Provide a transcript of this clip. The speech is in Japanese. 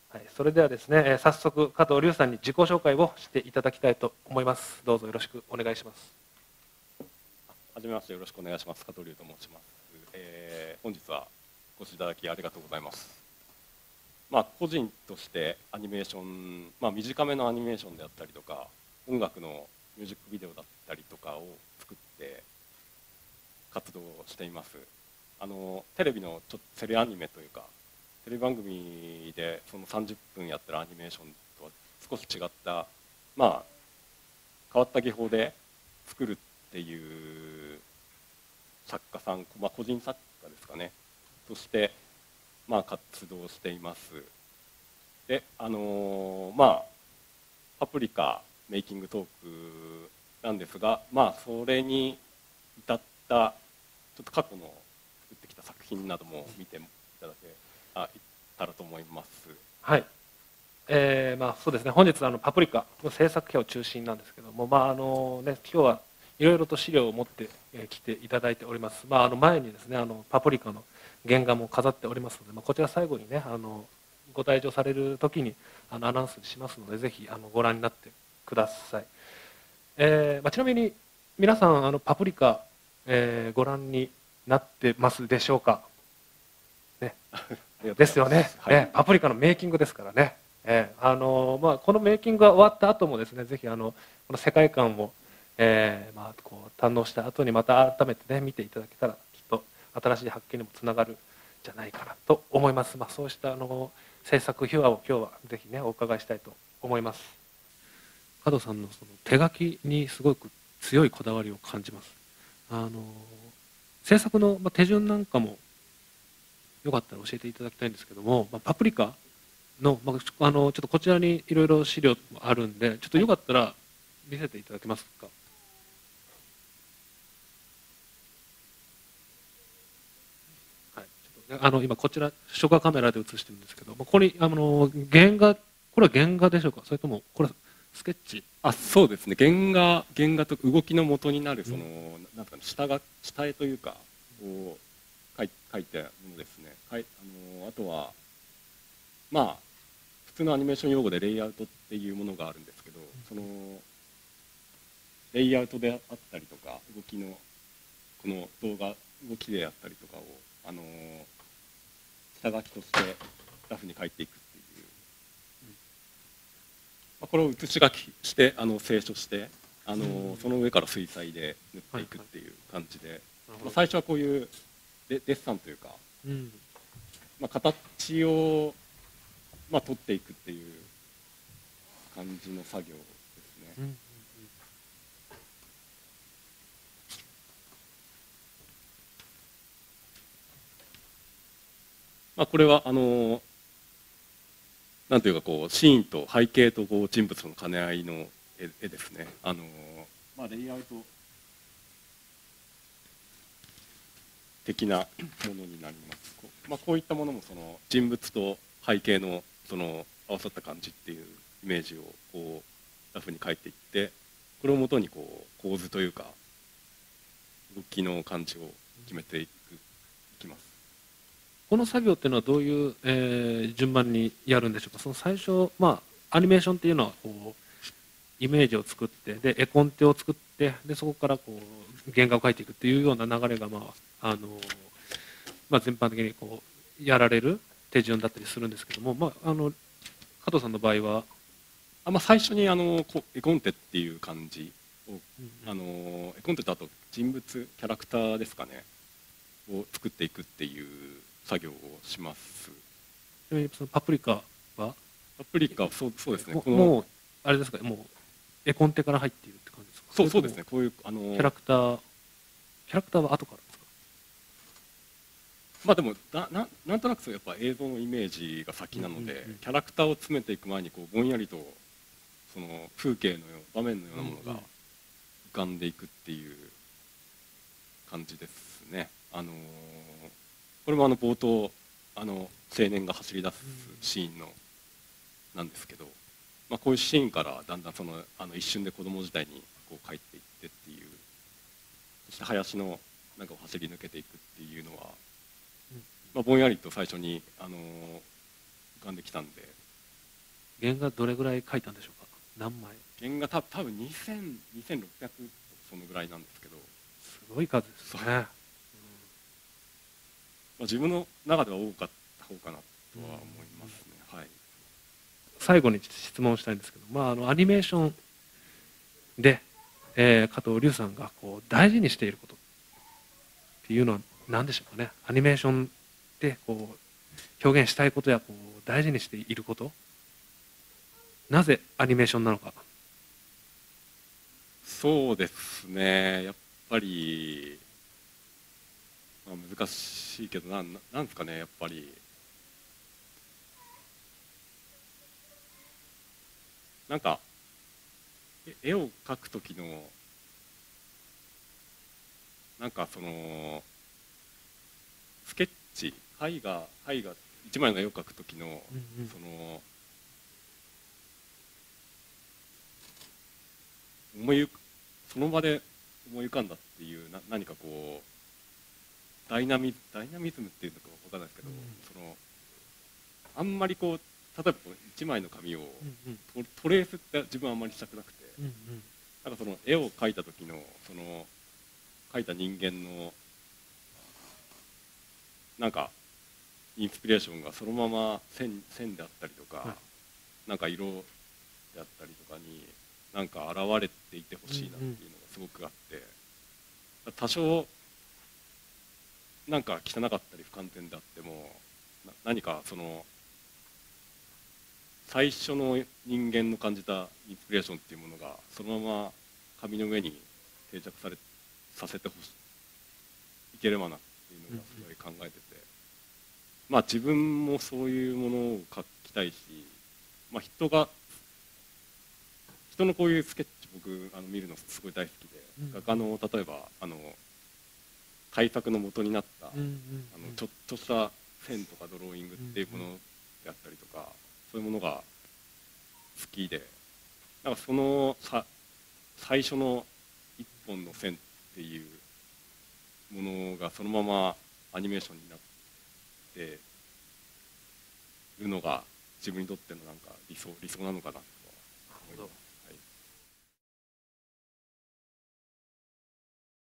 はい、それではですね、早速加藤龍さんに自己紹介をしていただきたいと思います。どうぞよろしくお願いします。 はじめまして、よろしくお願いします。加藤龍と申します。本日はご視聴いただきありがとうございます。個人としてアニメーション、短めのアニメーションであったりとか、音楽のミュージックビデオだったりとかを作って活動しています。テレビのちょっとテレアニメというか、テレビ番組でその30分やってるアニメーションとは少し違った、変わった技法で作るっていう作家さん、個人作家ですかね、として活動しています。で、パプリカメイキングトークなんですが、それに至ったちょっと過去の作ってきた作品なども見ていただけたらと思います。 はい。そうですね、本日パプリカの制作費を中心なんですけども、今日はいろいろと資料を持ってきていただいております。前にですね、パプリカの原画も飾っておりますので、こちら最後にね、ご退場される時にアナウンスしますので、ぜひご覧になってください。ちなみに皆さんパプリカ、ご覧になってますでしょうか。ね、ですよね、 はい、 パプリカのメイキングですからね。このメイキングが終わった後もですね、ぜひこの世界観を、堪能した後にまた改めてね見ていただけたら、きっと新しい発見にもつながるんじゃないかなと思います。そうした制作秘話を今日はぜひねお伺いしたいと思います。加藤さんのその手書きにすごく強いこだわりを感じます。制作の手順なんかもよかったら教えていただきたいんですけども、パプリカの、ちょっとこちらにいろいろ資料もあるんで、ちょっとよかったら見せていただけますか。はい、ちょっとね、今こちら初夏カメラで映してるんですけど、ここに原画、これは原画でしょうか、それともこれスケッチ。 そうですね、原画と動きの元になるその、なんか下絵というかを描いたものですね。あとは普通のアニメーション用語でレイアウトっていうものがあるんですけど、そのレイアウトであったりとか動きのこの動きであったりとかを下書きとしてラフに描いていくっていう、これを写し書きして清書してその上から水彩で塗っていくっていう感じで、最初はこういうデッサンというか、形を取っていくっていう感じの作業ですね。これはなんというかこうシーンと背景とこう人物の兼ね合いの絵ですね。レイアウト的なものになります。こういったものもその人物と背景のその合わさった感じっていうイメージをこうラフに描いていって、これをもとにこう構図というか動きの感じを決めていきます。 この作業っていうのはどういう、順番にやるんでしょうか。その最初、アニメーションっていうのはこうイメージを作って、で絵コンテを作って、でそこからこう原画を描いていくっていうような流れが、全般的にこうやられる手順だったりするんですけども、加藤さんの場合は最初に絵コンテっていう感じを、絵コンテとあと人物キャラクターですかねを作っていくっていう作業をします。 ちなみにそのパプリカはそうですね、 もうあれですか、もう絵コンテから入っているって感じですか。 そうですね、こういうキャラクターは後からですか。 でもなんとなくやっぱ映像のイメージが先なので、キャラクターを詰めていく前にこうぼんやりとその風景の場面のようなものが浮かんでいくっていう感じですね。これも冒頭青年が走り出すシーンのなんですけど、こういうシーンからだんだんその一瞬で子供時代にこう帰っていってっていう、そして林の中を走り抜けていくっていうのは、ぼんやりと最初に浮かんできたんで、 原画どれぐらい描いたんでしょうか？何枚？ 原画多分2600そのぐらいなんですけど、 すごい数ですね。 まあ、自分の中では多かった方かなとは思いますね。はい。 最後に質問したいんですけど、アニメーションで、加藤龍さんがこう大事にしていることっていうのは何でしょうかね。アニメーションでこう表現したいことやこう大事にしていること、なぜアニメーションなのか。 そうですね、やっぱり、まあ、難しいけどなんですかね、やっぱりなんか絵を描く時のなんかそのスケッチ絵画一枚の絵を描く時のそのその場で思い浮かんだっていう何かこうダイナミズムっていうのか分からないですけど、そのあんまりこう例えば一枚の紙をトレースって自分はあんまりしたくなくて、なんかその絵を描いた時のその描いた人間のなんかインスピレーションがそのまま線であったりとか、なんか色であったりとかになんか現れていてほしいなっていうのがすごくあって、多少なんか汚かったり不完全であっても何かその最初の人間の感じたインスピレーションっていうものがそのまま紙の上に定着させていければなっていうのがすごい考えてて、まあ自分もそういうものを描きたいし、まあ人のこういうスケッチ僕見るのすごい大好きで、画家の例えば大作の元になったちょっとした線とかドローイングっていうものであったりとか、そういうものが好きで、なんかその最初の一本の線っていうものがそのままアニメーションになってるのが自分にとってのなんか理想なのかなと思います。